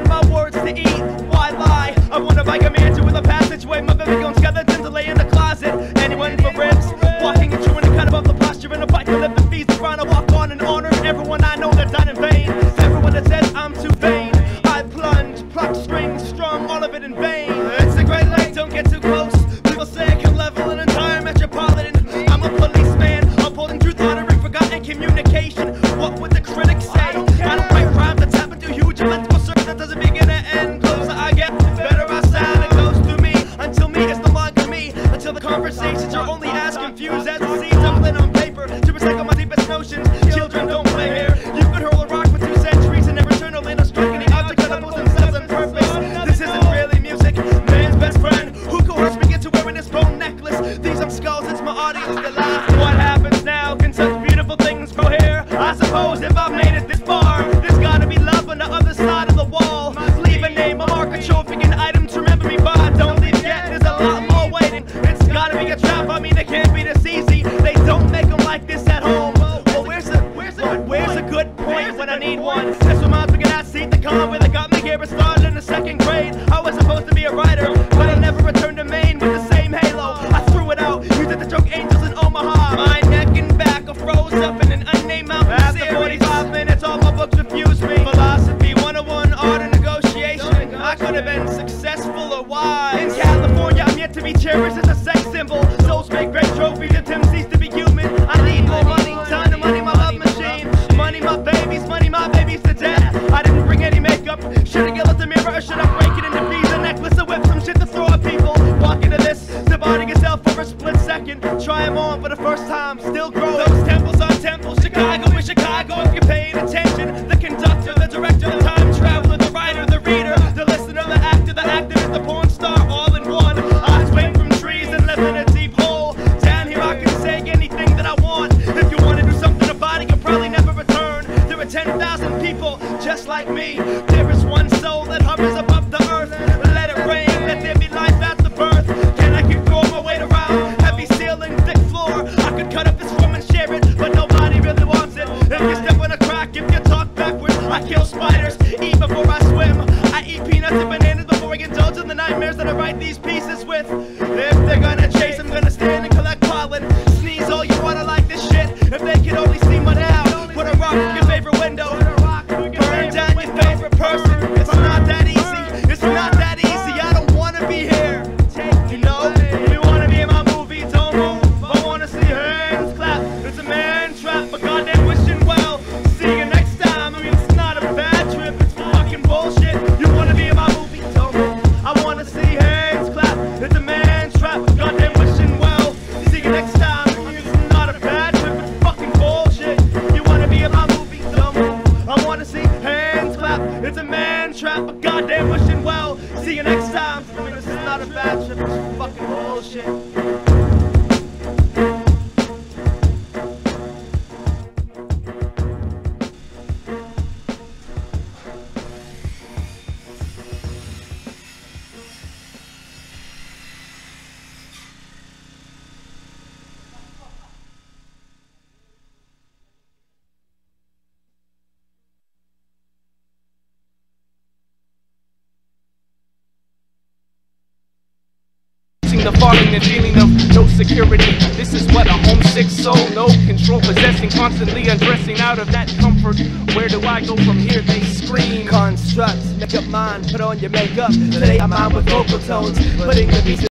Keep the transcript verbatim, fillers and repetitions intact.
my words to eat. Why lie? I wanna bike a mansion with a passageway. My baby gon' skeletons to lay in the closet. Anyone for ribs? Walking and chewing and cut above the posture in a bike to live the feast. Trying to walk on and honor everyone I know that died in vain. Everyone that says I'm too vain. I plunge, pluck strings, strum, all of it in vain. It's a great lake, don't get too close. People say I can level an entire metropolitan. I'm a policeman, upholding truth, honoring forgotten communication. What would the critics say? I don't, I don't write rhymes that tap into huge events for certain. That doesn't begin and end. Closer I get, better I sound. It goes through me, until me is no longer me. Until the conversations are only as confused as the seeds I've lit on paper. To recycle my deepest notions, children don't play here. You could hurl a rock for two centuries and never turn a land or strike any object that opposes themselves on purpose. This isn't really music, man's best friend. Who coerced me into wearing this bone necklace? These are skulls, it's my audience that laugh. What happens now? Can such beautiful things grow here? I suppose if I've made it this far, there's gotta be love on the other side of the wall. Leave a name, a mark, a trophy, an item to remember me by. Don't leave yet, there's a lot more waiting. It's gotta be a trap, I mean it can't be this easy. They don't make them like this at home. Well, where's the, where's the, where's a good point when I need one? This reminds me of that seat, the con where they got me here. It started in the second grade. I was supposed to be a writer, but I never returned to Maine with the same halo. I threw it out, used it to choke angels in Omaha. My neck and back are froze up in an unnamed mountain. After forty-five minutes, all my books refused me. Philosophy one oh one, art and negotiation. I could have been successful or wise. In California, I'm yet to be cherished as a sex symbol. Souls make great trophies, attempts cease to be human. I need more money, time to money, my love machine. Money, my babies, money, my babies to death. I didn't bring any makeup. Should I yell at the mirror or should I break it into pieces? A necklace, a whip, some shit to throw at people. Walk into this, dividing yourself for a split second. Try them on for the first time, still growing. Those temples are temples, Chicago is Chicago. If you're paying attention, the conductor, the director, the time traveler, the writer, the reader, the listener, the actor, the activist, the porn star, all in one. I swing from trees and live in a deep hole. Down here I can say anything that I want. If you want to do something about it, you'll probably never return. There are ten thousand people just like me. There is one soul that hovers above the earth. Let it rain, let there be life after birth. Can I keep throwing my weight around? Heavy ceiling, thick floor. I could cut up this room and share it, but nobody really wants it. If you step on a crack, if you talk backwards, I kill spiders, eat before I swim. I eat peanuts and bananas before I indulge in the nightmares that I write these pieces with. If they're gonna chase, I'm gonna stand and collect pollen. Sneeze all you wanna like this shit. If they could only see my now, put a rock in your favorite window. Burn down your favorite person. It's not that easy. It's not that easy. I don't wanna be here. You know, if you wanna be in my movie, don't move. I wanna see hands clap. It's a man trap, but goddamn wishing well. See you next time. I mean, it's not a bad trip. It's fucking bullshit. You wanna be in my movie, don't move. I wanna see hands clap. It's a man trap, goddamn wishing well. See you next time. I mean, it's not a bad trip. It's fucking bullshit. You wanna be in my movie, don't move. I wanna see hands clap. It's a man trap, but goddamn wishing well. See you next time. I mean, this is not a bad trip. It's fucking bullshit. The falling and feeling of no security. This is what a homesick soul, no control, possessing, constantly undressing out of that comfort. Where do I go from here? They scream. Construct, make up mind, put on your makeup. Today I'm on with vocal tones, putting the music